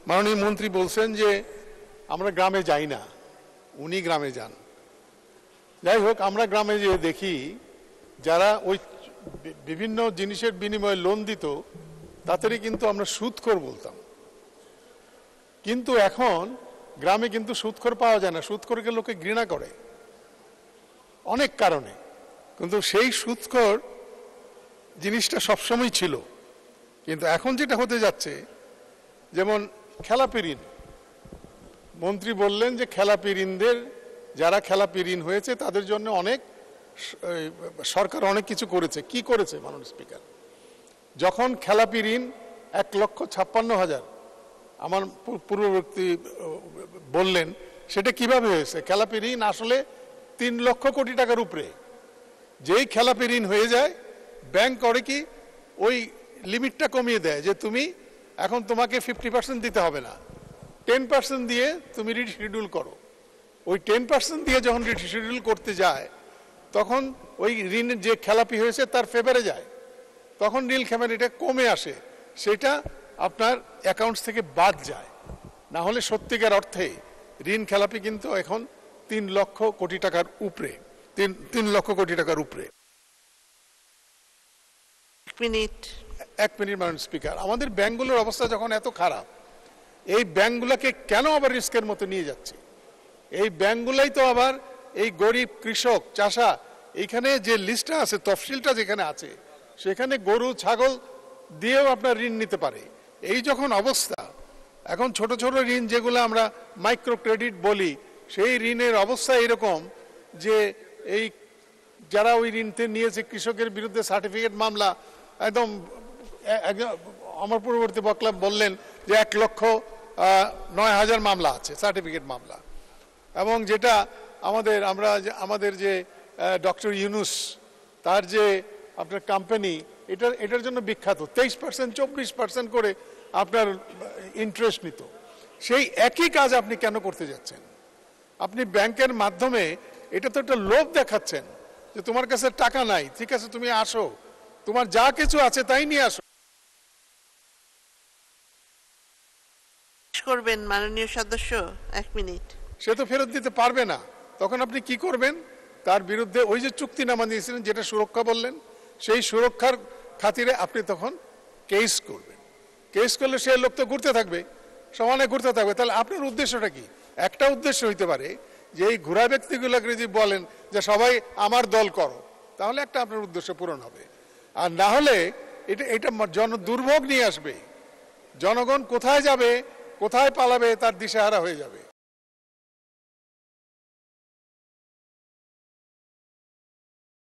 মাননীয় মন্ত্রী বলছেন যে আমরা গ্রামে যাই না, উনি গ্রামে যান। যাই হোক, আমরা গ্রামে যে দেখি যারা ওই বিভিন্ন জিনিসের বিনিময়ে লোন দিত তাদেরই কিন্তু আমরা সুদখোর বলতাম। কিন্তু এখন গ্রামে কিন্তু সুদখোর পাওয়া যায় না, সুদখোরকে লোকে ঘৃণা করে অনেক কারণে। কিন্তু সেই সুদখোর জিনিসটা সবসময় ছিল, কিন্তু এখন যেটা হতে যাচ্ছে, যেমন খেলাপি ঋণ, মন্ত্রী বললেন যে খেলাপি ঋণদের, যারা খেলাপি ঋণ হয়েছে তাদের জন্য অনেক সরকার অনেক কিছু করেছে। কি করেছে মাননীয় স্পিকার? যখন খেলাপি ঋণ 1,56,000, আমার পূর্ববর্তী বললেন সেটা কিভাবে হয়েছে। খেলাপি ঋণ আসলে 3 লক্ষ কোটি টাকার উপরে। যেই খেলাপি ঋণ হয়ে যায়, ব্যাংক করে কি ওই লিমিটটা কমিয়ে দেয় যে তুমি এখন তোমাকে 50% দিতে হবে না, 10% দিয়ে তুমি রিশিডিউল করো। ওই 10% দিয়ে যখন রিশিডিউল করতে যায় তখন ওই ঋণের যে খেলাপি হয়েছে তার ফেভারে যায়, তখন নীল খেলাপিটা কমে আসে, সেটা আপনার অ্যাকাউন্টস থেকে বাদ যায়। না হলে সত্যিকার অর্থে ঋণ খেলাপি কিন্তু এখন 3 লক্ষ কোটি টাকার উপরে, 3 লক্ষ কোটি টাকার উপরে। এক মিনিট মাননীয় স্পিকার, আমাদের ব্যাংকগুলোর অবস্থা যখন এত খারাপ, এই ব্যাংকগুলোকে কেন আবার রিস্কের মতো নিয়ে যাচ্ছে? এই ব্যাংকগুলাই তো আবার এই গরিব কৃষক চাষা, এইখানে যে লিস্টটা আছে, তফসিলটা যেখানে আছে, সেখানে গরু ছাগল দিয়েও আপনার ঋণ নিতে পারে। এই যখন অবস্থা, এখন ছোট ছোট ঋণ যেগুলো আমরা মাইক্রো ক্রেডিট বলি, সেই ঋণের অবস্থা এরকম যে এই যারা ওই ঋণতে নিয়েছে কৃষকের বিরুদ্ধে সার্টিফিকেট মামলা, একদম আমার পূর্ববর্তী বক্তা বললেন যে 1,09,000 মামলা আছে, সার্টিফিকেট মামলা। এবং যেটা আমাদের যে ডক্টর ইউনুস, তার যে আপনার কোম্পানি, এটার জন্য বিখ্যাত, 23%, 24% করে আপনার ইন্টারেস্ট নিত। সেই একই কাজ আপনি কেন করতে যাচ্ছেন? আপনি ব্যাংকের মাধ্যমে এটা তো একটা লোভ দেখাচ্ছেন যে তোমার কাছে টাকা নাই, ঠিক আছে তুমি আসো, তোমার যা কিছু আছে তাই নিয়ে আসো। করবেন মাননীয় সদস্য, 1 মিনিট। সে তো ফেরত দিতে পারবে না, তখন আপনি কি করবেন? তার বিরুদ্ধে ওই যে চুক্তিনামা দিয়েছিলেন, যেটা সুরক্ষা বললেন, সেই সুরক্ষার খাতিরে আপনি তখন কেস করবেন। কেস করলে সে লোক তো ঘুরতে থাকবে, সমানে ঘুরতে থাকবে। তাহলে আপনার উদ্দেশ্যটা কি? একটা উদ্দেশ্য হইতে পারে যে এই ঘোরা ব্যক্তিগুলোকে যদি বলেন যে সবাই আমার দল করো, তাহলে একটা আপনার উদ্দেশ্য পূরণ হবে। আর না হলে এটা দুর্ভোগ নিয়ে আসবে। জনগণ কোথায় যাবে, কোথায় পালাবে, তার দিশেহারা হয়ে যাবে।